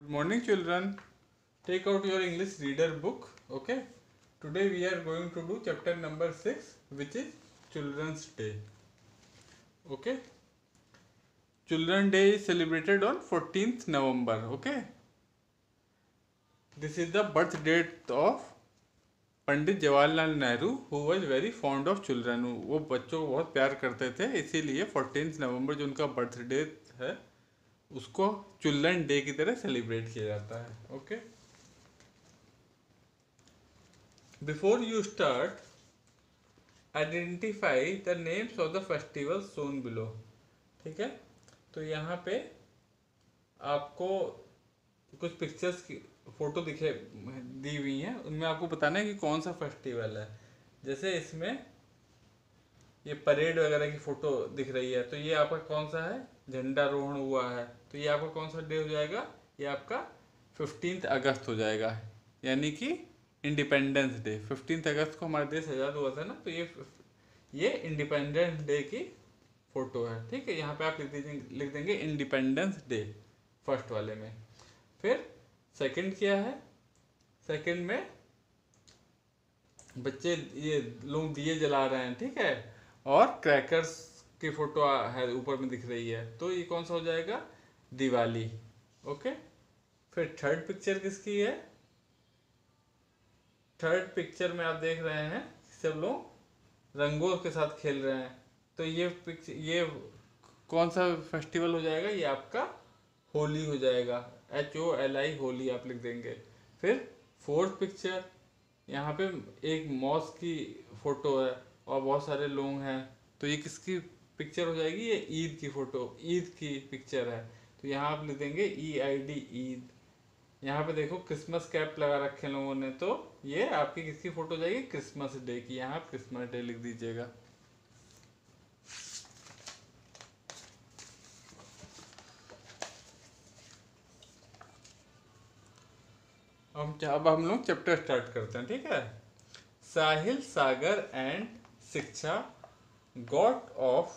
Good morning, children. Take out your English reader book. Okay. Today we are going to do chapter number 6, which is Children's Day. Okay. Children's Day is celebrated on 14th November. Okay. This is the birth date of Pandit Jawaharlal Nehru who was very fond of children. वो बच्चों को बहुत प्यार करते थे, इसीलिए 14 नवंबर जो उनका बर्थ डे है उसको चिल्ड्रन डे की तरह सेलिब्रेट किया जाता है. Okay. Before you start, identify the names of the festival shown below. ठीक है. तो यहाँ पे आपको कुछ पिक्चर्स की फोटो दी हुई हैं, उनमें आपको बताना है कि कौन सा फेस्टिवल है. जैसे इसमें ये परेड वगैरह की फोटो दिख रही है, तो ये आपका कौन सा है? झंडारोहण हुआ है, तो ये आपका कौन सा डे हो जाएगा? ये आपका 15 अगस्त हो जाएगा, यानी कि इंडिपेंडेंस डे. 15 अगस्त को हमारा देश आज़ाद हुआ था ना, तो ये इंडिपेंडेंस डे की फोटो है. ठीक है. यहाँ पे आप लिख देंगे इंडिपेंडेंस डे फर्स्ट वाले में. फिर सेकंड क्या है? सेकंड में बच्चे ये लोग दिए जला रहे हैं. ठीक है. और क्रैकर्स की फोटो है ऊपर में दिख रही है, तो ये कौन सा हो जाएगा? दिवाली. ओके. फिर थर्ड पिक्चर किसकी है? थर्ड पिक्चर में आप देख रहे हैं सब लोग रंगों के साथ खेल रहे हैं, तो ये कौन सा फेस्टिवल हो जाएगा? ये आपका होली हो जाएगा. HOLI होली आप लिख देंगे. फिर फोर्थ पिक्चर, यहाँ पे एक मॉस की फोटो है और बहुत सारे लोग हैं, तो ये किसकी पिक्चर हो जाएगी? ये ईद की फोटो, ईद की पिक्चर है, तो यहाँ आप लिख देंगे EID ईद. यहाँ पे देखो क्रिसमस कैप लगा रखे लोगों ने, तो ये आपकी किसकी फोटो हो जाएगी? क्रिसमस डे की. यहाँ आप क्रिसमस डे लिख दीजिएगा. अब हम लोग चैप्टर स्टार्ट करते हैं. ठीक है. Sahil, Sagar and Shiksha got off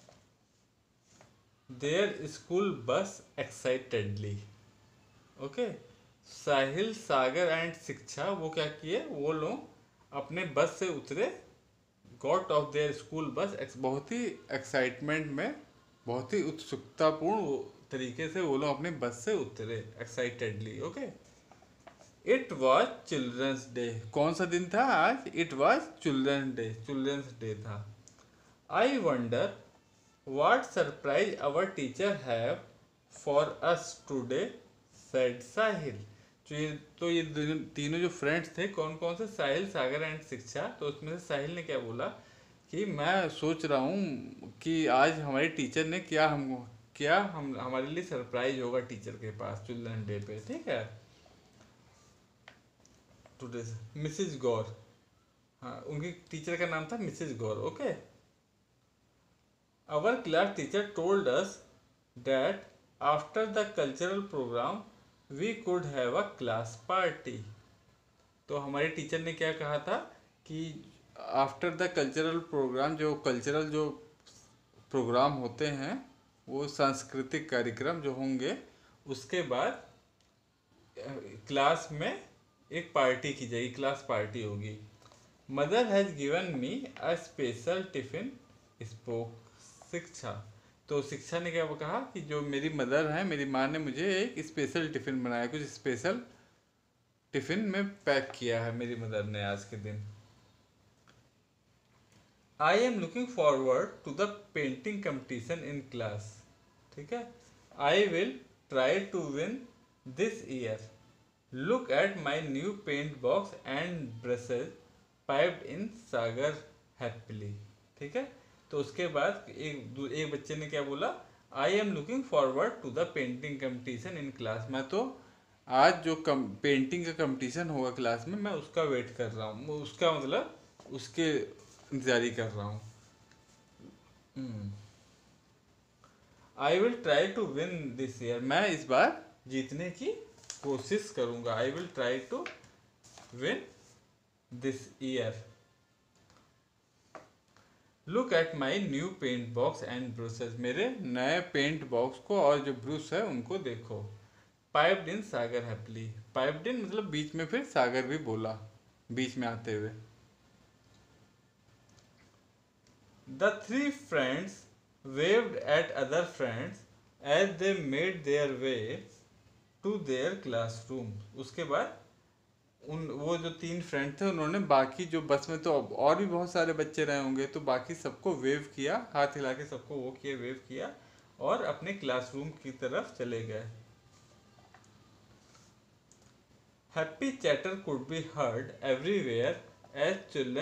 their school bus excitedly. Okay. Sahil, Sagar and Shiksha वो क्या किए? वो लोग अपने बस से उतरे. गॉट ऑफ देयर स्कूल बस, बहुत ही एक्साइटमेंट में, बहुत ही उत्सुकतापूर्ण तरीके से वो लोग अपने बस से उतरे excitedly. Okay. It was children's day. कौन सा दिन था आज? It was children's day. Children's day था. I wonder what surprise our teacher have for us today, said Sahil. तो ये तीनों जो फ्रेंड्स थे, कौन कौन से? साहिल, सागर एंड शिक्षा. तो उसमें से साहिल ने क्या बोला कि मैं सोच रहा हूँ कि आज हमारे टीचर ने हमारे लिए सरप्राइज होगा टीचर के पास चिल्ड्रन डे पे. ठीक है. Today Mrs Gaur. हाँ, उनकी टीचर का नाम था Mrs Gaur. Okay. Our class teacher told us that after the cultural programme we could have a class party. तो हमारे टीचर ने क्या कहा था कि आफ्टर द कल्चरल प्रोग्राम, जो कल्चरल जो प्रोग्राम होते हैं, वो सांस्कृतिक कार्यक्रम जो होंगे, उसके बाद क्लास में एक पार्टी की जाएगी, क्लास पार्टी होगी. Mother has given me a special tiffin, spoke Shiksha. तो शिक्षा ने क्या कहा कि जो मेरी मदर है, मेरी माँ ने मुझे एक स्पेशल टिफिन बनाया, कुछ स्पेशल टिफिन में पैक किया है मेरी मदर ने आज के दिन. I am looking forward to the painting competition in class. ठीक है. I will try to win this year. Look at my new paint box and brushes piped in Sagar happily. ठीक है. तो उसके बाद एक बच्चे ने क्या बोला? I am looking forward to the painting competition in class. मैं तो आज जो पेंटिंग का कंपटीशन होगा क्लास में, मैं उसका वेट कर रहा हूँ, उसका मतलब उसके इंतजारी कर रहा हूँ. I will try to win this year. मैं इस बार जीतने की कोशिश करूंगा. I will try to win this year. Look at my new paint box and brushes. मेरे नए पेंट बॉक्स को और जो ब्रश है उनको देखो. Piped in Sagar happily. Piped in मतलब बीच में फिर सागर भी बोला बीच में आते हुए। The three friends waved at other friends as they made their way to their classroom। उसके बाद उन वो जो तीन फ्रेंड थे उन्होंने बाकी जो बस में तो और भी बहुत सारे बच्चे रहे होंगे तो बाकी सबको वेव किया, हाथ हिला के सबको वो किए, वेव किया और अपने क्लासरूम की तरफ चले गए। Happy chatter could be heard everywhere as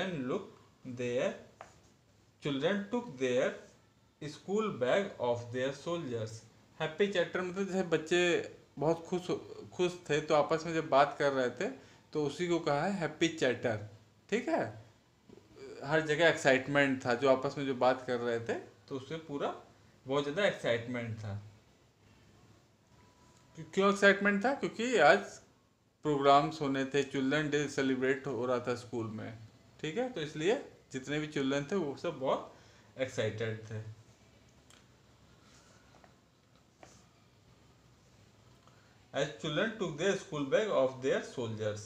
children took their school bag off their shoulders. Happy chatter मतलब जैसे बच्चे बहुत खुश थे तो आपस में जब बात कर रहे थे तो उसी को कहा है हैप्पी चैटर। ठीक है, हर जगह एक्साइटमेंट था, जो आपस में जो बात कर रहे थे तो उसमें पूरा बहुत ज़्यादा एक्साइटमेंट था। क्यों एक्साइटमेंट था? क्योंकि आज प्रोग्राम्स होने थे, चिल्ड्रन डे सेलिब्रेट हो रहा था स्कूल में। ठीक है, तो इसलिए जितने भी चिल्ड्रन थे वो सब बहुत एक्साइटेड थे। As children took their school bag of their soldier.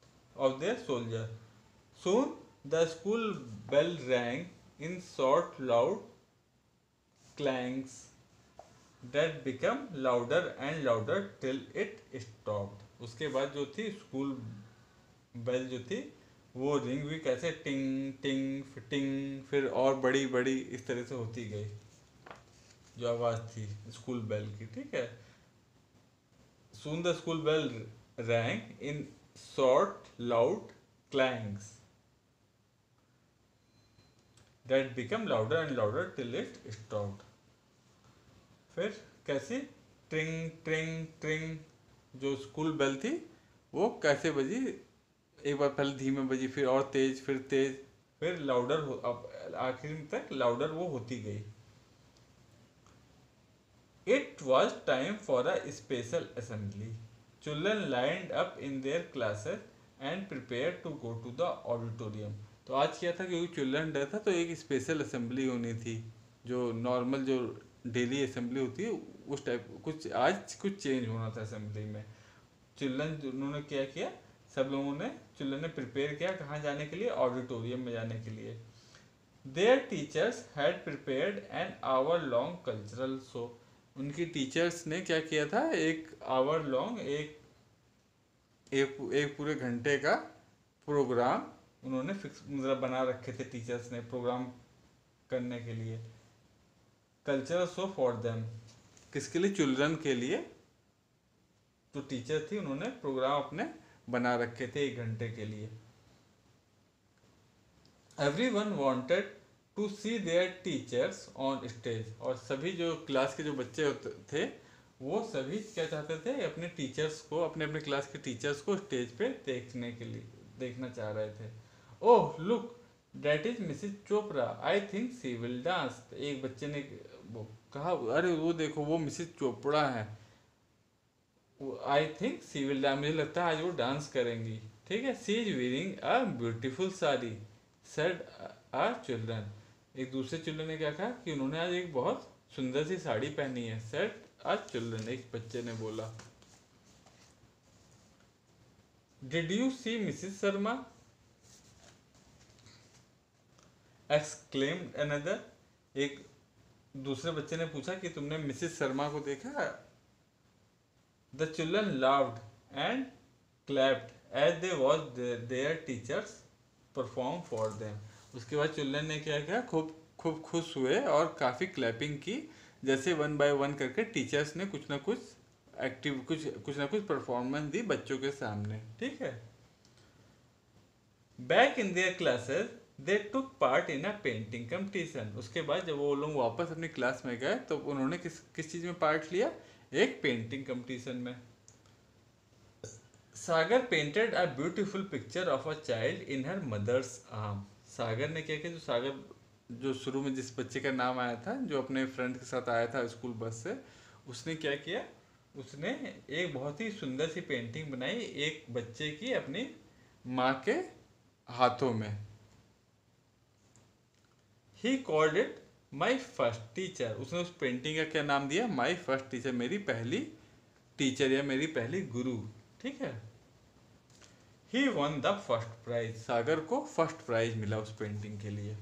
Soon the school bell rang in short, loud clangs that became louder and louder till it stopped। उसके बाद जो थी स्कूल बेल जो थी वो रिंग भी कैसे टिंग टिंग टिंग फिर और बड़ी बड़ी इस तरह से होती गई जो आवाज़ थी स्कूल बेल की। ठीक है, Soon the school bell rang in short, loud clangs that became louder and louder till it stopped। फिर कैसी ट्रिंग ट्रिंग ट्रिंग जो स्कूल बेल थी वो कैसे बजी, एक बार पहले धीमे बजी फिर और तेज फिर लाउडर हो, अब आखिर तक लाउडर वो होती गई। It was time for a special assembly. Children lined up in their classes and prepared to go to the auditorium। तो आज क्या था, क्योंकि चिल्ड्रन डे था तो एक स्पेशल असेंबली होनी थी। जो नॉर्मल जो डेली असेंबली होती है उस टाइप कुछ आज कुछ चेंज होना था असेंबली में। चिल्ड्रन उन्होंने क्या किया, सब लोगों ने चिल्ड्रन ने प्रिपेयर किया कहाँ जाने के लिए, ऑडिटोरियम में जाने के लिए। Their teachers had prepared an hour long cultural show। उनकी टीचर्स ने क्या किया था, एक आवर लॉन्ग एक पूरे घंटे का प्रोग्राम उन्होंने फिक्स मतलब बना रखे थे टीचर्स ने प्रोग्राम करने के लिए। कल्चरल शो फॉर देम, किसके लिए, चिल्ड्रन के लिए। तो टीचर थी उन्होंने प्रोग्राम अपने बना रखे थे 1 घंटे के लिए। Everyone wanted to see their teachers on stage. और सभी जो क्लास के जो बच्चे थे वो सभी क्या चाहते थे, अपने टीचर्स को, अपने अपने क्लास के टीचर्स को स्टेज पे देखने के लिए देखना चाह रहे थे। Oh look that is Mrs Chopra, I think she will dance. एक बच्चे ने कहा अरे वो देखो वो मिसेस चोपड़ा है, I think she will dance, मुझे लगता है आज वो डांस करेंगी। ठीक है, she is wearing a beautiful sari said a children. एक दूसरे चिल्ड्रन ने क्या कहा कि उन्होंने आज एक बहुत सुंदर सी साड़ी पहनी है, सेड आ चिल्ड्रन, एक बच्चे ने बोला। Did you see Mrs Sharma, exclaimed another. एक दूसरे बच्चे ने पूछा कि तुमने मिसेस शर्मा को देखा। The children laughed and clapped as they watch their teachers perform for them. उसके बाद चिल्ड्रन ने क्या किया, खूब खूब खुश हुए और काफ़ी क्लैपिंग की, जैसे 1 बाय 1 करके टीचर्स ने कुछ ना कुछ परफॉर्मेंस दी बच्चों के सामने। ठीक है, back in their classes they took part in a painting competition. उसके बाद जब वो लोग वापस अपनी क्लास में गए तो उन्होंने किस चीज़ में पार्ट लिया, एक पेंटिंग कंपटीशन में। Sagar painted a beautiful picture of a child in her mother's arm. Sagar ने क्या किया, जो शुरू में जिस बच्चे का नाम आया था, जो अपने फ्रेंड के साथ आया था स्कूल बस से, उसने क्या किया, उसने एक बहुत ही सुंदर सी पेंटिंग बनाई एक बच्चे की अपनी माँ के हाथों में। He called it my first teacher. उसने उस पेंटिंग का क्या नाम दिया, माई फर्स्ट टीचर, मेरी पहली टीचर या मेरी पहली गुरु, ठीक है। He won the first prize, Sagar को फर्स्ट प्राइज मिला उस पेंटिंग के लिए।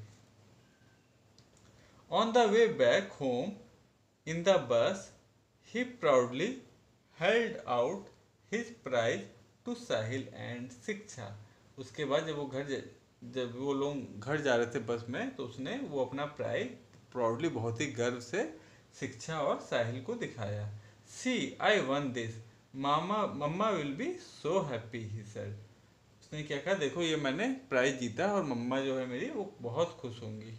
On the way back home in the bus he proudly held out his prize to Sahil and Shiksha. उसके बाद जब वो लोग घर जा रहे थे बस में, तो उसने वो अपना प्राइज प्राउडली बहुत ही गर्व से शिक्षा और साहिल को दिखाया। See I won this, mamma will be so happy, he said. उसने क्या कहा, देखो ये मैंने प्राइज जीता और मम्मा जो है मेरी वो बहुत खुश होंगी।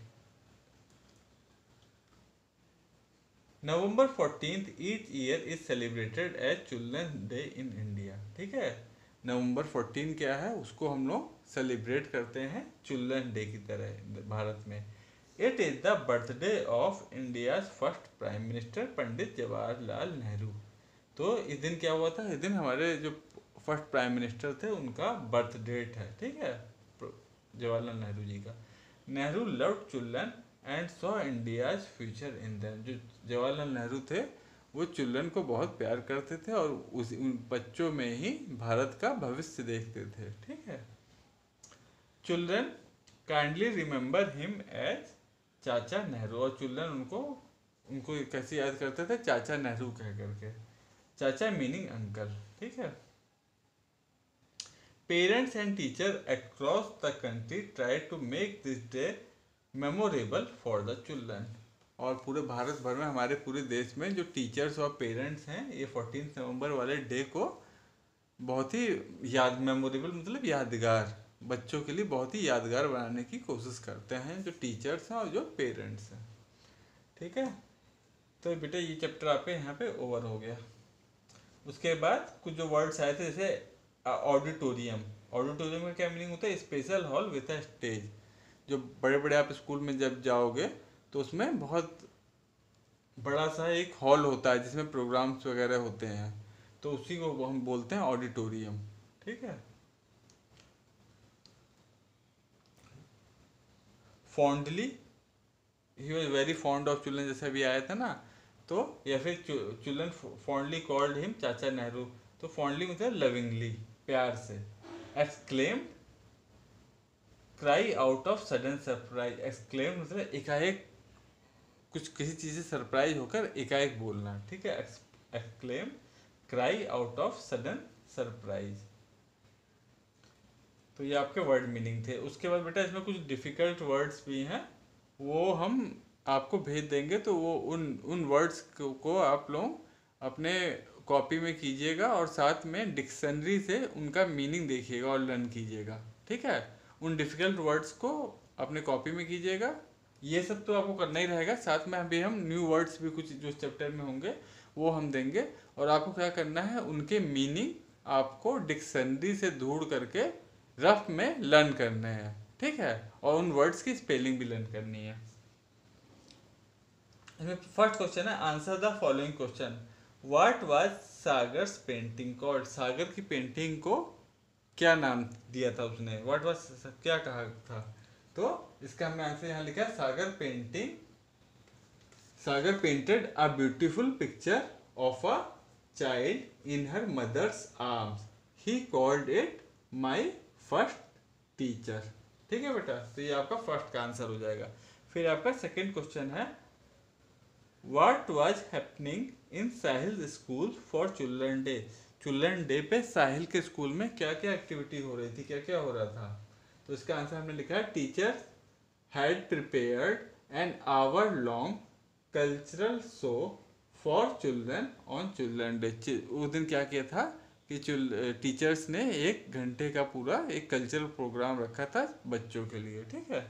November 14th each year is celebrated as Children's Day in India, ठीक है। नवंबर 14 क्या है, उसको हम लोग सेलिब्रेट करते हैं चिल्ड्रन डे की तरह भारत में। It is the birthday of India first prime minister Pandit Jawaharlal Nehru. तो इस दिन क्या हुआ था, इस दिन हमारे जो फर्स्ट प्राइम मिनिस्टर थे उनका बर्थ डेट है, ठीक है, जवाहरलाल नेहरू जी का। Nehru loved children and saw India's future in them. जो जवाहरलाल नेहरू थे वो चिल्ड्रन को बहुत प्यार करते थे और उन बच्चों में ही भारत का भविष्य देखते थे, ठीक है। Children kindly remember him as Chacha Nehru, और चिल्ड्रन उनको कैसे याद करते थे, चाचा नेहरू कह करके। चाचा मीनिंग अंकल, ठीक है। Parents and teacher across the country try to make this day memorable for the children. और पूरे भारत भर में, हमारे पूरे देश में जो टीचर्स और पेरेंट्स हैं, ये 14 नवंबर वाले डे को बहुत ही मेमोरेबल मतलब यादगार, बच्चों के लिए बहुत ही यादगार बनाने की कोशिश करते हैं जो टीचर्स हैं और जो पेरेंट्स हैं, ठीक है। तो बेटा ये चैप्टर आपके यहाँ पे ओवर हो गया। उसके बाद कुछ जो वर्ड्स आए थे, जैसे ऑडिटोरियम। ऑडिटोरियम का क्या मीनिंग होता है, special hall with a stage. जो बड़े बड़े आप स्कूल में जब जाओगे तो उसमें बहुत बड़ा सा एक हॉल होता है जिसमें प्रोग्राम्स वगैरह होते हैं, तो उसी को हम बोलते हैं ऑडिटोरियम, ठीक है। Fondly, he was very fond of children, जैसे अभी आया था ना, तो या फिर children fondly called him Chacha Nehru. तो फॉन्डली मतलब लविंगली, प्यार से। Exclaimed, cry out of sudden surprise. Exclaim मतलब एकाएक कुछ किसी चीज़ से सरप्राइज होकर एकाएक बोलना, ठीक है। Exclaim, cry out of sudden surprise. तो ये आपके वर्ड मीनिंग थे। उसके बाद बेटा इसमें कुछ डिफ़िकल्ट वर्ड्स भी हैं, वो हम आपको भेज देंगे, तो वो उन वर्ड्स को आप लोग अपने कॉपी में कीजिएगा और साथ में डिक्शनरी से उनका मीनिंग देखिएगा और लर्न कीजिएगा, ठीक है। उन डिफ़िकल्ट वर्ड्स को अपने कॉपी में कीजिएगा। ये सब तो आपको करना ही रहेगा, साथ में अभी हम न्यू वर्ड्स भी कुछ जो चैप्टर में होंगे वो हम देंगे, और आपको क्या करना है, उनके मीनिंग आपको डिक्शनरी से ढूंढ करके रफ में लर्न करने हैं, ठीक है, और उन वर्ड्स की स्पेलिंग भी लर्न करनी है। इसमें फर्स्ट क्वेश्चन है, answer the following question. What was Sagar's painting called. Sagar की पेंटिंग को क्या नाम दिया था उसने, व्हाट वाज, क्या कहा था। तो इसका हमने आंसर यहाँ लिखा है, Sagar painted a beautiful picture of a child in her mother's arms, he called it my first teacher, ठीक है बेटा। तो ये आपका फर्स्ट का आंसर हो जाएगा। फिर आपका सेकेंड क्वेश्चन है, what was happening in Sahil school for children day. Children day पे साहिल के स्कूल में क्या क्या एक्टिविटी हो रही थी, क्या क्या हो रहा था। तो इसका आंसर हमने लिखा है, teachers had prepared an hour long cultural show for children on children day. उस दिन क्या किया था कि टीचर्स ने 1 घंटे का पूरा एक कल्चरल प्रोग्राम रखा था बच्चों के लिए, ठीक है।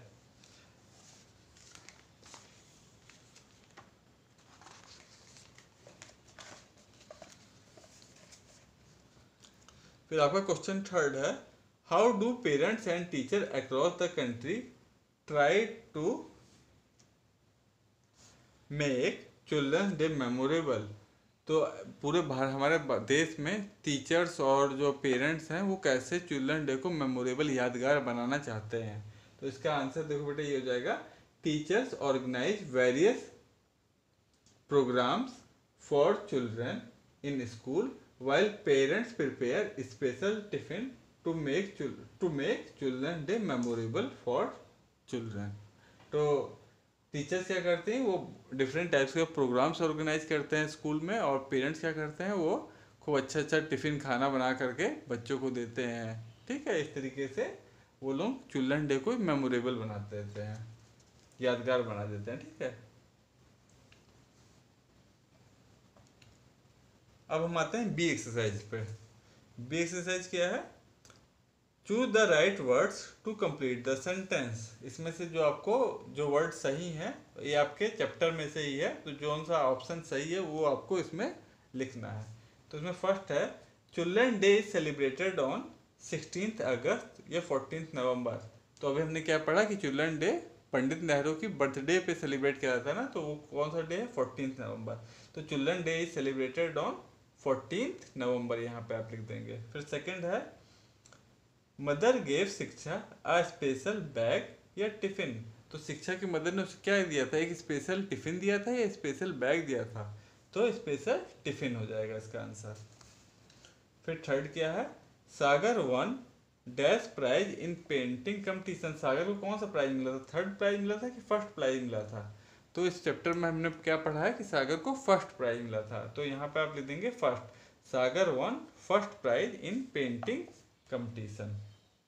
फिर आपका क्वेश्चन थर्ड है, how do parents and teacher across the country try to make children day memorable. तो पूरे हमारे देश में टीचर्स और जो पेरेंट्स हैं वो कैसे चिल्ड्रन डे को मेमोरेबल, यादगार बनाना चाहते हैं। तो इसका आंसर देखो बेटा ये हो जाएगा, teachers organise various programmes for children in school while parents prepare special tiffin to make children day memorable for children. तो टीचर्स क्या करते हैं, वो डिफरेंट टाइप्स के प्रोग्राम्स ऑर्गेनाइज करते हैं स्कूल में, और पेरेंट्स क्या करते हैं, वो खूब अच्छा अच्छा टिफ़िन खाना बना करके बच्चों को देते हैं। ठीक है, इस तरीके से वो लोग चिल्ड्रन डे को मेमोरेबल बना देते हैं, यादगार बना देते हैं। ठीक है, अब हम आते हैं बी एक्सरसाइज पे। बी एक्सरसाइज क्या है, choose the right words to complete the sentence. इसमें से जो आपको जो वर्ड सही है, ये आपके चैप्टर में से ही है, तो जो सा ऑप्शन सही है वो आपको इसमें लिखना है। तो इसमें फर्स्ट है, children day is celebrated on 16 August या 14 नवंबर। तो अभी हमने क्या पढ़ा कि चिल्ड्रन डे पंडित नेहरू की बर्थडे पे सेलिब्रेट किया जाता है ना, तो वो कौन सा डे है, 14 नवंबर। तो children day is celebrated on 14 November, यहाँ पे आप लिख देंगे। फिर सेकंड है, mother gave Shiksha a special bag या टिफिन। तो शिक्षा की मदर ने उसे क्या दिया था, एक स्पेशल टिफिन दिया था या स्पेशल बैग दिया था, तो स्पेशल टिफिन हो जाएगा इसका आंसर। फिर थर्ड क्या है, Sagar won dash prize in painting competition. Sagar को कौन सा प्राइज मिला था, थर्ड प्राइज मिला था कि फर्स्ट प्राइज मिला था। तो इस चैप्टर में हमने क्या पढ़ा है कि सागर को फर्स्ट प्राइज मिला था, तो यहाँ पे आप लिख देंगे first, Sagar won first prize in painting competition.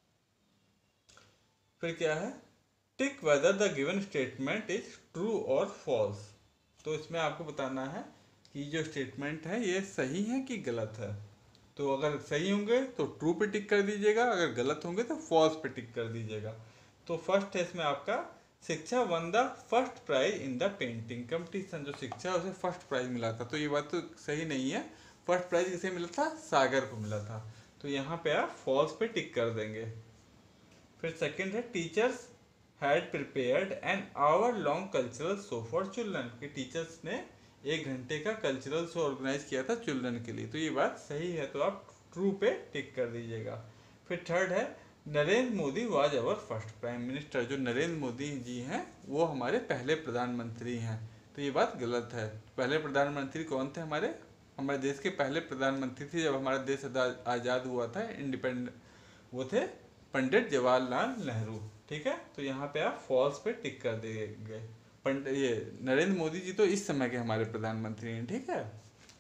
फिर क्या है, tick whether the given statement is true और फॉल्स। तो इसमें आपको बताना है कि जो स्टेटमेंट है ये सही है कि गलत है। तो अगर सही होंगे तो ट्रू पे टिक कर दीजिएगा, अगर गलत होंगे तो फॉल्स पे टिक कर दीजिएगा। तो फर्स्ट है इसमें आपका, Shiksha won the first prize in the painting competition. जो शिक्षा उसे फर्स्ट प्राइज मिला था, तो ये बात तो सही नहीं है। फर्स्ट प्राइज किसे मिला था, सागर को मिला था। तो यहाँ पे आप फॉल्स पे टिक कर देंगे। फिर सेकंड है, teachers had prepared an hour long cultural show for children. कि टीचर्स ने 1 घंटे का कल्चरल शो ऑर्गेनाइज किया था चिल्ड्रन के लिए। तो ये बात सही है, तो आप ट्रू पे टिक कर दीजिएगा। फिर थर्ड है, Narendra Modi was our first prime minister. जो नरेंद्र मोदी जी हैं वो हमारे पहले प्रधानमंत्री हैं। तो ये बात गलत है। पहले प्रधानमंत्री कौन थे, हमारे देश के पहले प्रधानमंत्री थे जब हमारा देश आज़ाद हुआ था, इंडिपेंडेंट, वो थे पंडित जवाहरलाल नेहरू। ठीक है, तो यहाँ पे आप फॉल्स पे टिक कर देंगे। ये नरेंद्र मोदी जी तो इस समय के हमारे प्रधानमंत्री हैं। ठीक है,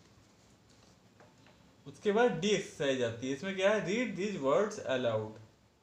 उसके बाद डी एक्सरसाइज आती है। इसमें क्या है, रीड दीज वर्ड्स अलाउड।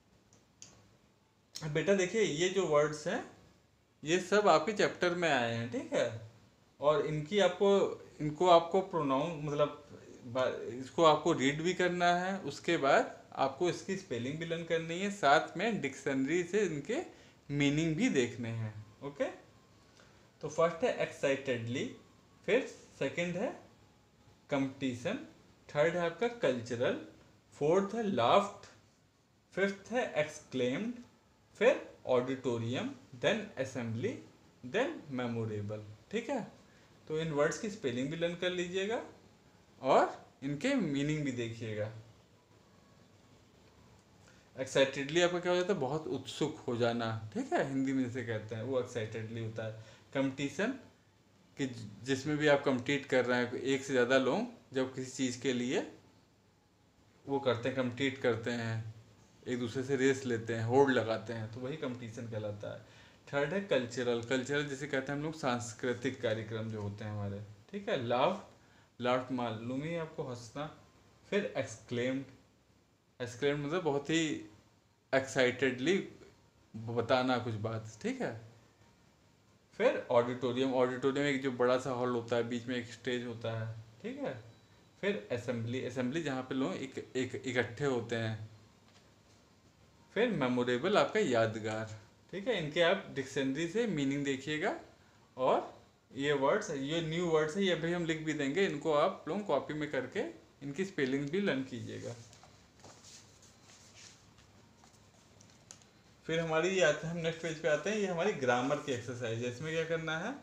बेटा देखिए, ये जो वर्ड्स हैं ये सब आपके चैप्टर में आए हैं। ठीक है, और इनको आपको प्रोनाउन मतलब इसको आपको रीड भी करना है, उसके बाद आपको इसकी स्पेलिंग भी लर्न करनी है, साथ में डिक्शनरी से इनके मीनिंग भी देखने हैं। ओके, तो फर्स्ट है एक्साइटेडली, फिर सेकंड है कंपटीशन, थर्ड है आपका कल्चरल, फोर्थ है लाफ्ट, फिफ्थ है एक्सक्लेम्ड, फिर auditorium, then assembly, then memorable. ठीक है, तो इन वर्ड्स की स्पेलिंग भी लर्न कर लीजिएगा और इनके मीनिंग भी देखिएगा। एक्साइटेडली आपका क्या हो जाता है, बहुत उत्सुक हो जाना। ठीक है, हिंदी में जैसे कहते हैं वो एक्साइटेडली होता है। कंपटीशन कि जिसमें भी आप कम्पीट कर रहे हैं, एक से ज़्यादा लोग जब किसी चीज़ के लिए वो करते हैं, कम्पीट करते हैं, एक दूसरे से रेस लेते हैं, होड़ लगाते हैं, तो वही कंपटीशन कहलाता है। थर्ड है कल्चरल, कल्चरल जिसे कहते हैं हम लोग सांस्कृतिक कार्यक्रम जो होते हैं हमारे। ठीक है, लाफ्ट मालूम ही आपको, हंसना। फिर एक्सक्लेम्ड, एक्सक्लेम्ड मतलब बहुत ही एक्साइटेडली बताना कुछ बात। ठीक है, फिर ऑडिटोरियम, ऑडिटोरियम एक जो बड़ा सा हॉल होता है, बीच में एक स्टेज होता है। ठीक है, फिर असेंबली, असेंबली जहाँ पे लोग एक इकट्ठे होते हैं। फिर मेमोरेबल आपका यादगार। ठीक है, इनके आप डिक्शनरी से मीनिंग देखिएगा, और ये वर्ड्स, ये न्यू वर्ड्स है, ये भी हम लिख भी देंगे, इनको आप लोग कॉपी में करके इनकी स्पेलिंग भी लर्न कीजिएगा। फिर हमारी ये आते हैं, हम नेक्स्ट पेज पे आते हैं, ये हमारी ग्रामर की एक्सरसाइज है। इसमें क्या करना है,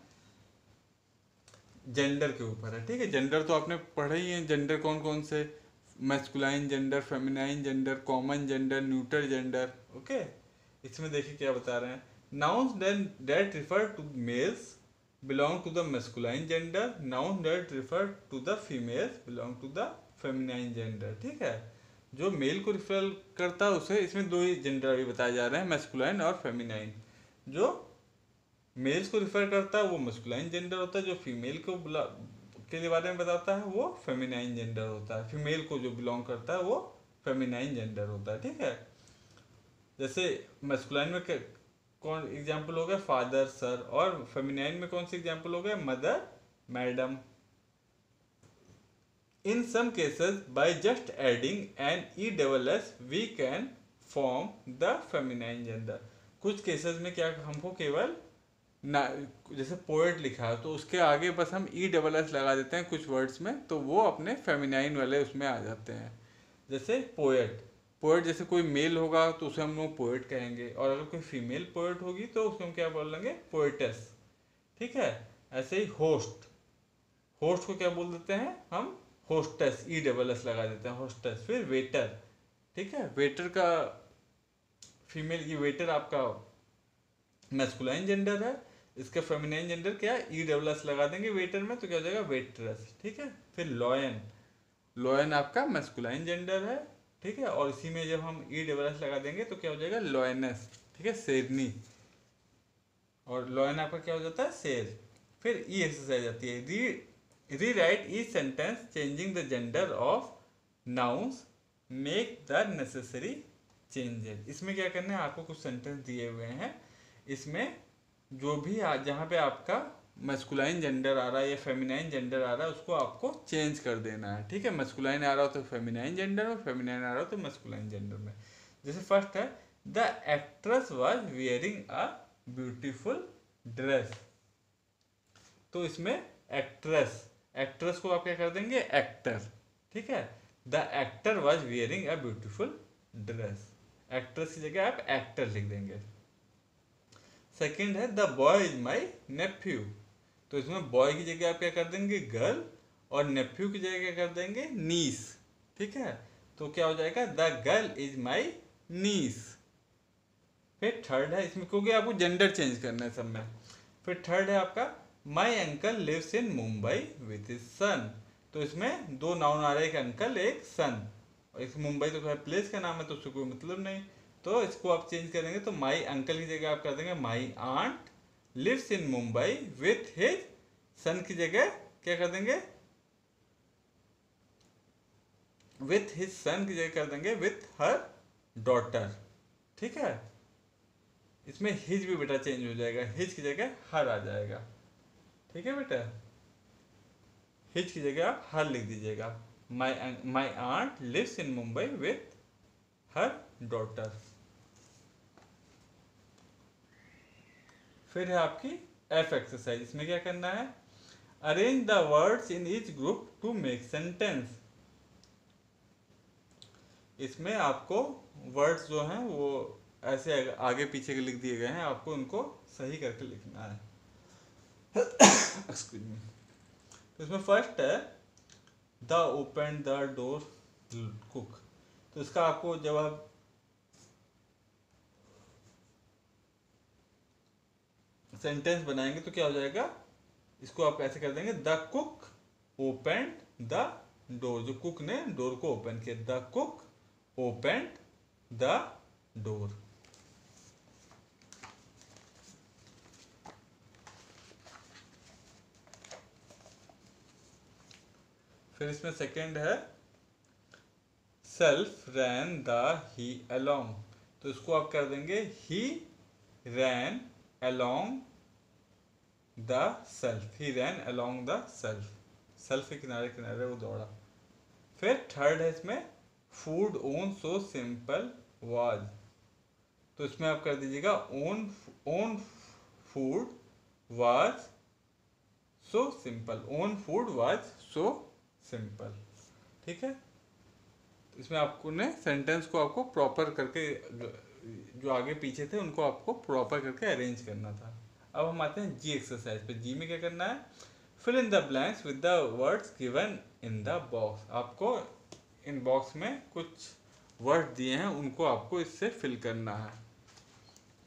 जेंडर के ऊपर है। ठीक है, जेंडर तो आपने पढ़ा ही है, जेंडर कौन कौन से, masculine gender, feminine gender, common gender, neutral gender. Okay, इसमें देखिए क्या बता रहे हैं, nouns that refer to males belong to the masculine gender, noun that refer to the females belong to the feminine gender। ठीक है, जो मेल को रिफर करता है उसे, इसमें दो ही जेंडर अभी बताए जा रहे हैं, मैस्कुलाइन और फेमिनाइन। जो मेल्स को रिफर करता है वो मैस्कुलाइन जेंडर होता है, जो फीमेल को के बारे में बताता है वो फेमिनाइन जेंडर होता है, फीमेल को जो बिलोंग करता है वो फेमिनाइन जेंडर होता है। ठीक है, जैसे मैस्कुलाइन में कौन एग्जाम्पल हो गया, फादर, सर, और फेमिनाइन में कौन सी एग्जाम्पल हो गया, mother, madam. In some cases by just adding an ESS we can form the feminine gender. कुछ केसेस में क्या हमको केवल ना, जैसे पोएट लिखा है तो उसके आगे बस हम ESS लगा देते हैं कुछ वर्ड्स में, तो वो अपने फेमिनाइन वाले उसमें आ जाते हैं। जैसे पोएट, पोएट जैसे कोई मेल होगा तो उसे हम लोग पोएट कहेंगे, और अगर कोई फीमेल पोएट होगी तो उसको हम क्या बोलेंगे, पोएटेस। ठीक है, ऐसे ही होस्ट, होस्ट को क्या बोल देते हैं हम, होस्टेस, ESS लगा देते हैं, होस्टेस। फिर वेटर, ठीक है, वेटर का फीमेल, ये वेटर आपका मैस्कुलाइन जेंडर है, इसका फेमिनाइन जेंडर क्या है, ESS लगा देंगे वेटर में तो क्या हो जाएगा, वेट्रेस। ठीक है, फिर लॉयन, लॉयन आपका मैस्कुलाइन जेंडर है। ठीक है, और इसी में जब हम ESS लगा देंगे तो क्या हो जाएगा, लॉयनेस। ठीक है, शेरनी, और लॉयन आपका क्या हो जाता है, शेर। फिर ई एक्सरसाइज आती है, rewrite each sentence changing the gender of nouns, make the necessary changes. इसमें क्या करना है, आपको कुछ सेंटेंस दिए हुए हैं, इसमें जो भी जहाँ पे आपका मैस्कुलाइन जेंडर आ रहा है या फेमिनाइन जेंडर आ रहा है उसको आपको चेंज कर देना है। ठीक है, मैस्कुलाइन आ रहा हो तो फेमिनाइन जेंडर में, फेमिनाइन आ रहा हो तो मैस्कुलाइन जेंडर में। जैसे फर्स्ट है, the actress was wearing a beautiful dress. तो इसमें एक्ट्रेस, एक्ट्रेस को आप क्या कर देंगे, एक्टर। ठीक है, the actor was wearing a beautiful dress, actress की जगह आप एक्टर लिख देंगे। सेकंड है, the boy is my nephew. तो इसमें बॉय की जगह आप क्या कर देंगे, गर्ल, और नेफ्यू की जगह क्या कर देंगे, नीस। ठीक है, तो क्या हो जाएगा, the girl is my niece. फिर थर्ड है, इसमें क्योंकि आपको जेंडर चेंज करना है सब में। फिर थर्ड है आपका, my uncle lives in Mumbai with his son. तो इसमें दो नाउन आ रहे हैं, एक अंकल एक सन, और इस मुंबई तो खैर प्लेस का नाम है तो उससे कोई मतलब नहीं, तो इसको आप चेंज करेंगे तो माई अंकल की जगह आप कर देंगे my aunt lives in Mumbai with his son की जगह क्या कर देंगे, विथ हिज सन की जगह कर देंगे विथ हर डॉटर। ठीक है, इसमें हिज भी बेटा चेंज हो जाएगा, हिज की जगह हर आ जाएगा। ठीक है बेटा, हिज की जगह आप हर लिख दीजिएगा, my aunt lives in Mumbai with her daughter. फिर है आपकी एफ एक्सरसाइज, इसमें क्या करना है, arrange the words in each group to make sentence. इसमें आपको वर्ड्स जो हैं वो ऐसे आगे पीछे के लिख दिए गए हैं, आपको उनको सही करके लिखना है। Excuse me. तो इसमें फर्स्ट है, the open the door cook. तो इसका आपको जब आप सेंटेंस बनाएंगे तो क्या हो जाएगा, इसको आप ऐसे कर देंगे, the cook open the door. जो कुक ने डोर को ओपन किया, the cook open the door. फिर इसमें सेकंड है, shelf ran the he along. तो इसको आप कर देंगे, he ran along the shelf, he ran along the shelf, shelf के किनारे किनारे वो दौड़ा। फिर थर्ड है इसमें, food own so simple was. तो इसमें आप कर दीजिएगा, own own food was so simple, own food was so simple. ठीक है, इसमें आपको ने सेंटेंस को आपको प्रॉपर करके, जो आगे पीछे थे उनको आपको प्रॉपर करके अरेंज करना था। अब हम आते हैं जी एक्सरसाइज पे। जी में क्या करना है, fill in the blanks with the words given in the box. आपको इन बॉक्स में कुछ वर्ड दिए हैं, उनको आपको इससे फिल करना है।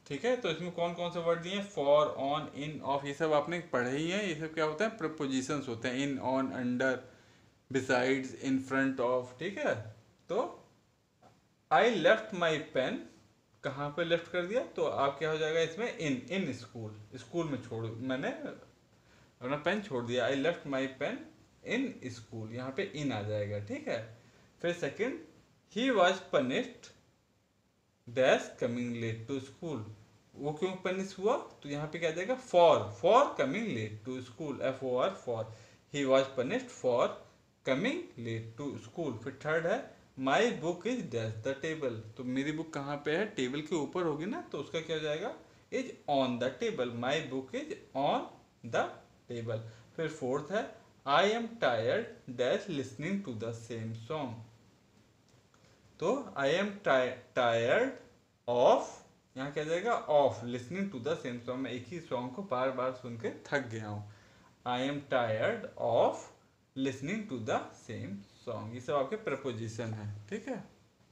ठीक है, तो इसमें कौन कौन से वर्ड दिए हैं, फॉर, ऑन, इन, ऑफ, ये सब आपने पढ़े ही हैं। ये सब क्या होता है, प्रपोजिशंस होते हैं, in, on, under, besides, in front of. ठीक है, तो आई लेफ्ट माई पेन, कहाँ पे लेफ्ट कर दिया, तो आप क्या हो जाएगा इसमें, इन स्कूल, स्कूल में छोड़, मैंने अपना पेन छोड़ दिया, I left my pen in school, यहाँ पे इन आ जाएगा। ठीक है, फिर second, he was punished dash coming late to school, वो क्यों पनिश हुआ, तो यहाँ पे क्या आ जाएगा, for coming late to school, FOR, for, he was punished for coming late to school. फिर थर्ड है, my book is dash the table, तो मेरी बुक कहाँ पे है, टेबल के ऊपर होगी ना, तो उसका क्या हो जाएगा, is on the table, my book is on the table. फिर फोर्थ है, I am tired dash listening to the same song, तो आई एम टायर्ड ऑफ, यहाँ क्या जाएगा, of listening to the same song, मैं एक ही सॉन्ग को बार बार सुन के थक गया हूँ, I am tired of listening to the same song. ये सब आपके प्रपोजिशन है। ठीक है,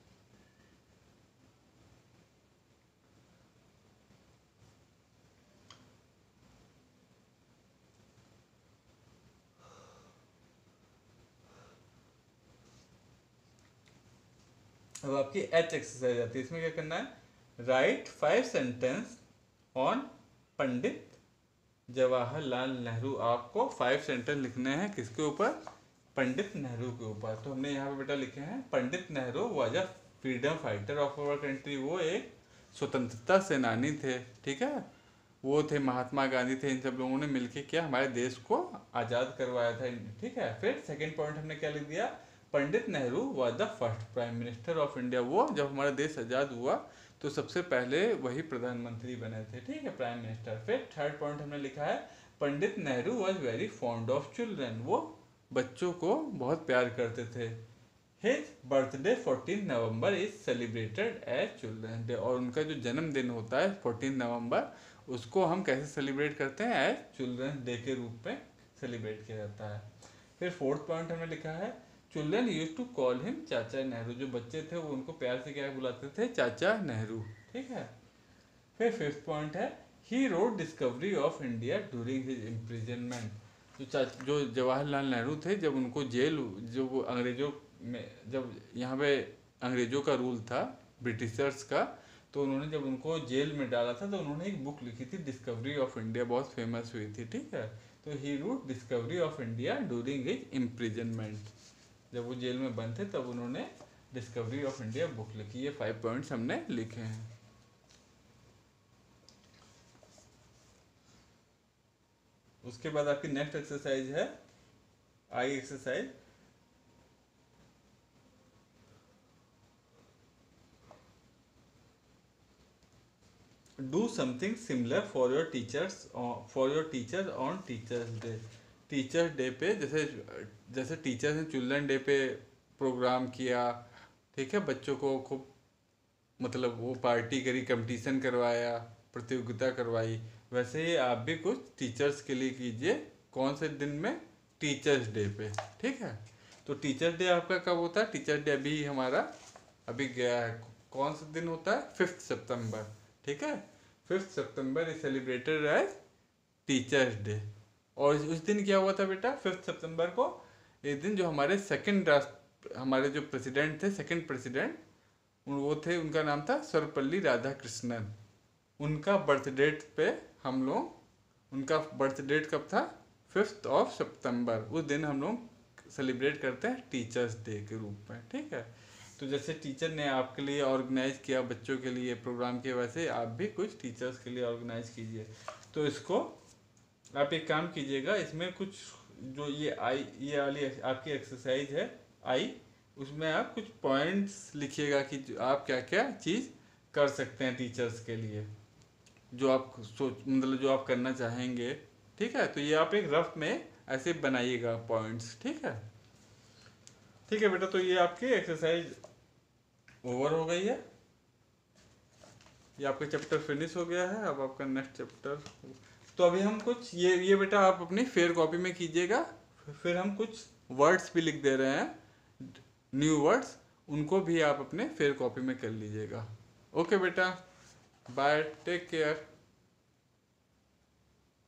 अब आपकी H एक्सरसाइज आती है, इसमें क्या करना है, write 5 sentence on Pandit Jawaharlal Nehru, आपको 5 सेंटेंस लिखने हैं, किसके ऊपर, पंडित नेहरू के ऊपर। तो हमने यहाँ पे बेटा लिखे हैं, Pandit Nehru was a freedom fighter of our country, वो एक स्वतंत्रता सेनानी थे। ठीक है, वो थे महात्मा गांधी थे, इन सब लोगों ने मिलके क्या हमारे देश को आज़ाद करवाया था। ठीक है, फिर सेकंड पॉइंट हमने क्या लिख दिया, Pandit Nehru was the first prime minister of India, वो जब हमारा देश आज़ाद हुआ तो सबसे पहले वही प्रधानमंत्री बने थे। ठीक है, प्राइम मिनिस्टर। फिर थर्ड पॉइंट हमने लिखा है, Pandit Nehru was very fond of children, वो बच्चों को बहुत प्यार करते थे। His birthday 14 November is celebrated as children day, और उनका जो जन्मदिन होता है 14 नवंबर, उसको हम कैसे सेलिब्रेट करते हैं, एज चिल्ड्रन डे के रूप में सेलिब्रेट किया जाता है। फिर फोर्थ पॉइंट हमने लिखा है, children use to call him Chacha Nehru, जो बच्चे थे वो उनको प्यार से क्या बुलाते थे, चाचा नेहरू। ठीक है, फिर फिफ्थ पॉइंट है, he wrote discovery of India during his imprisonment, जो जवाहरलाल नेहरू थे, जब उनको जेल, जो वो अंग्रेजों में, जब यहाँ पे अंग्रेजों का रूल था, ब्रिटिशर्स का, तो उन्होंने जब उनको जेल में डाला था, तो उन्होंने एक बुक लिखी थी, डिस्कवरी ऑफ इंडिया, बहुत फेमस हुई थी। ठीक है, तो he wrote discovery of India during his imprisonment, जब वो जेल में बंद थे तब उन्होंने डिस्कवरी ऑफ इंडिया बुक लिखी। ये 5 पॉइंट्स हमने लिखे हैं। उसके बाद आपकी नेक्स्ट एक्सरसाइज है I exercise, do something similar for your teachers on teachers day. Teachers day पे जैसे जैसे टीचर्स ने चिल्ड्रन डे पे प्रोग्राम किया, ठीक है, बच्चों को खूब मतलब वो पार्टी करी, कंपटीशन करवाया, प्रतियोगिता करवाई, वैसे ही आप भी कुछ टीचर्स के लिए कीजिए। कौन से दिन में, टीचर्स डे पे। ठीक है, तो टीचर्स डे आपका कब होता है, टीचर्स डे अभी हमारा अभी गया है, कौन सा दिन होता है, 5 सितंबर। ठीक है, 5 September is celebrated as teachers day. और उस दिन क्या हुआ था बेटा, 5 सितंबर को, इस दिन जो हमारे हमारे जो प्रेसिडेंट थे, सेकंड प्रेसिडेंट, वो थे, उनका नाम था सर्वपल्ली राधाकृष्णन, उनका बर्थ डेट पे हम लोग, उनका बर्थ डेट कब था, 5 सितंबर, उस दिन हम लोग सेलिब्रेट करते हैं टीचर्स डे के रूप में। ठीक है, तो जैसे टीचर ने आपके लिए ऑर्गेनाइज किया, बच्चों के लिए प्रोग्राम किया, वैसे आप भी कुछ टीचर्स के लिए ऑर्गेनाइज कीजिए। तो इसको आप एक काम कीजिएगा, इसमें कुछ जो ये वाली आपकी एक्सरसाइज है आई, उसमें आप कुछ पॉइंट्स लिखिएगा कि आप क्या क्या चीज़ कर सकते हैं टीचर्स के लिए, जो आप मतलब जो आप करना चाहेंगे। ठीक है, तो ये आप एक रफ में ऐसे बनाइएगा पॉइंट्स। ठीक है, ठीक है बेटा, तो ये आपकी एक्सरसाइज ओवर हो गई है, ये आपका चैप्टर फिनिश हो गया है। अब आपका नेक्स्ट चैप्टर, तो अभी हम कुछ ये बेटा आप अपनी फेयर कॉपी में कीजिएगा, फिर हम कुछ वर्ड्स भी लिख दे रहे हैं, न्यू वर्ड्स, उनको भी आप अपने फेयर कॉपी में कर लीजिएगा। ओके बेटा। Bye, take care.